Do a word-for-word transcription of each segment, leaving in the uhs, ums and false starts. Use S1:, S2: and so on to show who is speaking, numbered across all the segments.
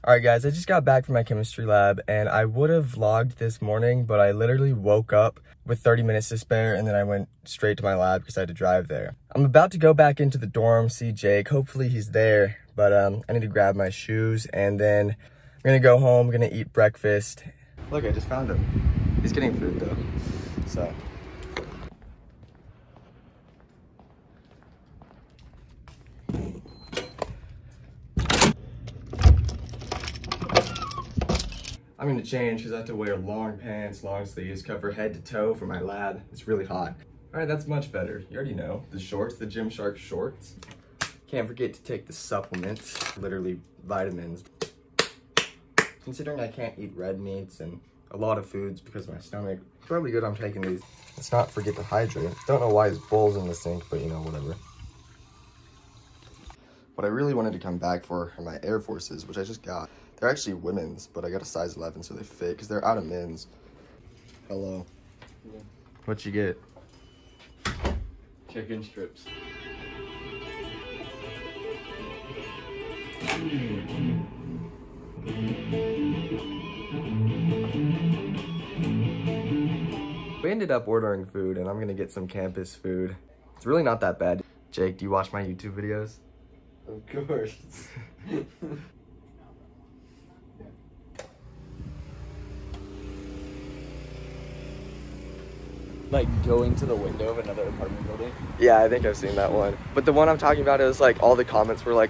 S1: Alright guys, I just got back from my chemistry lab and I would have vlogged this morning, but I literally woke up with thirty minutes to spare and then I went straight to my lab because I had to drive there. I'm about to go back into the dorm, see Jake. Hopefully he's there, but um, I need to grab my shoes and then I'm gonna go home, gonna eat breakfast. Look, I just found him. He's getting food though, so. I'm gonna change because I have to wear long pants, long sleeves, cover head to toe for my lab. It's really hot. All right, that's much better. You already know, the shorts, the Gymshark shorts. Can't forget to take the supplements, literally vitamins. Considering I can't eat red meats and a lot of foods because of my stomach, it's probably good I'm taking these. Let's not forget to hydrate. Don't know why his bowl's in the sink, but you know, whatever. What I really wanted to come back for are my Air Forces, which I just got. They're actually women's, but I got a size eleven, so they fit, because they're out of men's. Hello. Yeah. What'd you get?
S2: Chicken strips.
S1: We ended up ordering food, and I'm gonna get some campus food. It's really not that bad. Jake, do you watch my YouTube videos?
S2: Of course. Like going to the window of another apartment building?
S1: Yeah, I think I've seen that one. But the one I'm talking about is like all the comments were like,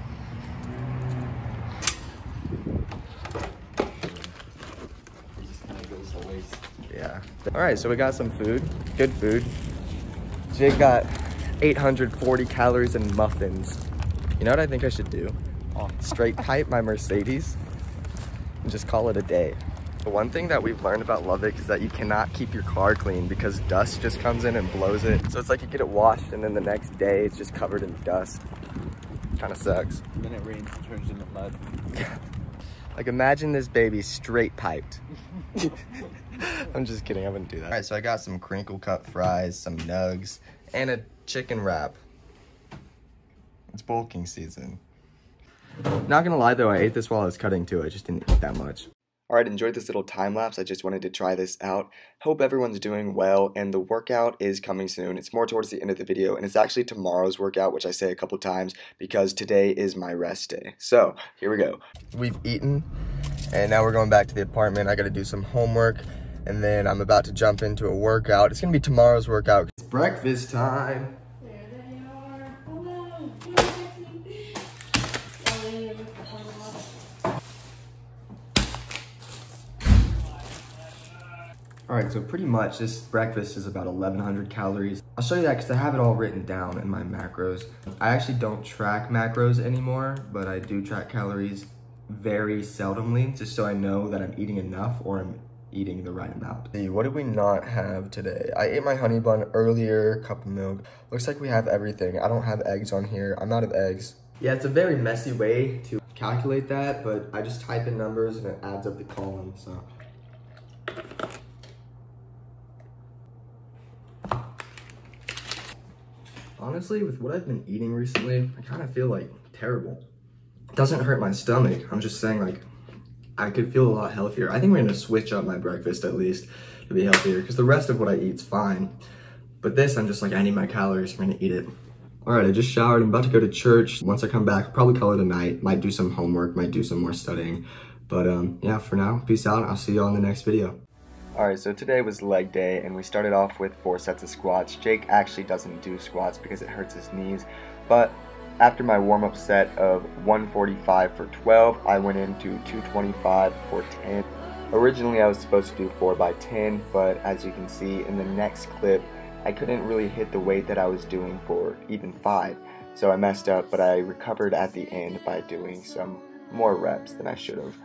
S2: Just kind of goes to waste.
S1: yeah. All right, so we got some food, good food. Jake got eight hundred forty calories in muffins. You know what I think I should do?
S2: Oh.
S1: Straight pipe my Mercedes and just call it a day. The one thing that we've learned about Lubbock is that you cannot keep your car clean because dust just comes in and blows it. So it's like you get it washed and then the next day it's just covered in dust. Kind of sucks.
S2: And then it rains and turns into mud.
S1: Like imagine this baby straight piped. I'm just kidding, I wouldn't do that. All right, so I got some crinkle cut fries, some nugs, and a chicken wrap. It's bulking season. Not gonna lie though, I ate this while I was cutting too. I just didn't eat that much. Alright, enjoyed this little time lapse. I just wanted to try this out. Hope everyone's doing well, and the workout is coming soon. It's more towards the end of the video, and it's actually tomorrow's workout, which I say a couple times because today is my rest day. So, here we go. We've eaten, and now we're going back to the apartment. I gotta do some homework, and then I'm about to jump into a workout. It's gonna be tomorrow's workout. It's breakfast time. Alright, so pretty much this breakfast is about eleven hundred calories. I'll show you that because I have it all written down in my macros. I actually don't track macros anymore, but I do track calories very seldomly, just so I know that I'm eating enough or I'm eating the right amount. What did we not have today? I ate my honey bun earlier, cup of milk. Looks like we have everything. I don't have eggs on here. I'm out of eggs. Yeah, it's a very messy way to calculate that, but I just type in numbers and it adds up the column, so. Honestly, with what I've been eating recently, I kind of feel like terrible. It doesn't hurt my stomach. I'm just saying like, I could feel a lot healthier. I think we're gonna switch up my breakfast at least to be healthier because the rest of what I eat's fine. But this, I'm just like, I need my calories, I'm gonna eat it. All right, I just showered, I'm about to go to church. Once I come back, I'll probably call it a night. Might do some homework, might do some more studying. But um, yeah, for now, peace out. I'll see you all in the next video. Alright, so today was leg day, and we started off with four sets of squats. Jake actually doesn't do squats because it hurts his knees, but after my warm-up set of one forty-five for twelve, I went into two twenty-five for ten. Originally, I was supposed to do four by ten, but as you can see in the next clip, I couldn't really hit the weight that I was doing for even five, so I messed up, but I recovered at the end by doing some more reps than I should have.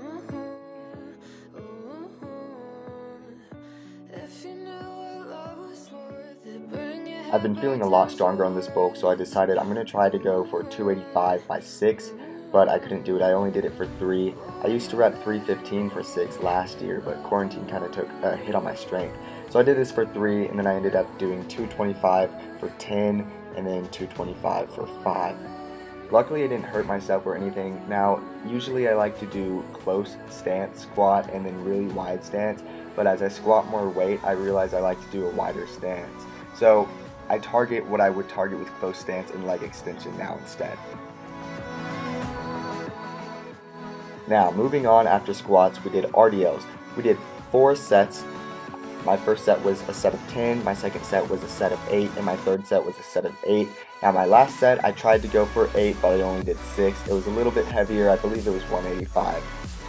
S1: I've been feeling a lot stronger on this bulk, so I decided I'm going to try to go for two eighty-five by six, but I couldn't do it. I only did it for three. I used to rep three fifteen for six last year, but quarantine kind of took a hit on my strength. So I did this for three, and then I ended up doing two twenty-five for ten, and then two twenty-five for five. Luckily, I didn't hurt myself or anything. Now, usually I like to do close stance squat and then really wide stance, but as I squat more weight, I realize I like to do a wider stance. So I target what I would target with close stance and leg extension now instead. Now, moving on after squats, we did R D Ls. We did four sets. My first set was a set of ten, my second set was a set of eight, and my third set was a set of eight. Now my last set, I tried to go for eight, but I only did six. It was a little bit heavier, I believe it was one eighty-five.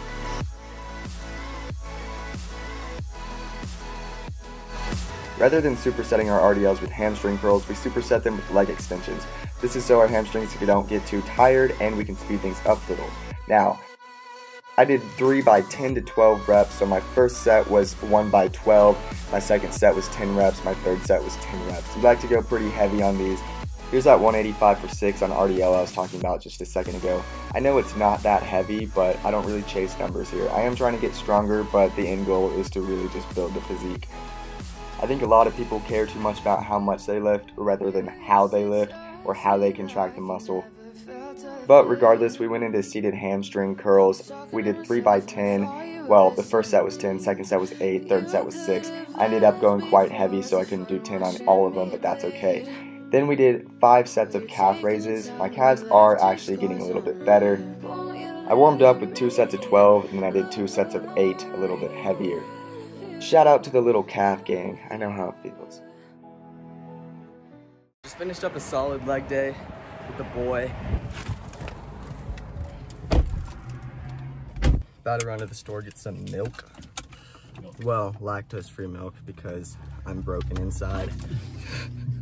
S1: Rather than supersetting our R D Ls with hamstring curls, we superset them with leg extensions. This is so our hamstrings don't get too tired and we can speed things up a little. Now, I did three by ten to twelve reps, so my first set was one by twelve, my second set was ten reps, my third set was ten reps. We like to go pretty heavy on these. Here's that one eighty-five for six on R D L I was talking about just a second ago. I know it's not that heavy, but I don't really chase numbers here. I am trying to get stronger, but the end goal is to really just build the physique. I think a lot of people care too much about how much they lift rather than how they lift or how they contract the muscle. But regardless, we went into seated hamstring curls. We did three by ten. Well, the first set was ten, second set was eight, third set was six. I ended up going quite heavy, so I couldn't do ten on all of them, but that's okay. Then we did five sets of calf raises. My calves are actually getting a little bit better. I warmed up with two sets of twelve, and then I did two sets of eight, a little bit heavier. Shout out to the little calf gang. I know how it feels.
S2: Just finished up a solid leg day with the boy.
S1: About to run to the store, get some milk. Well, lactose-free milk because I'm broken inside.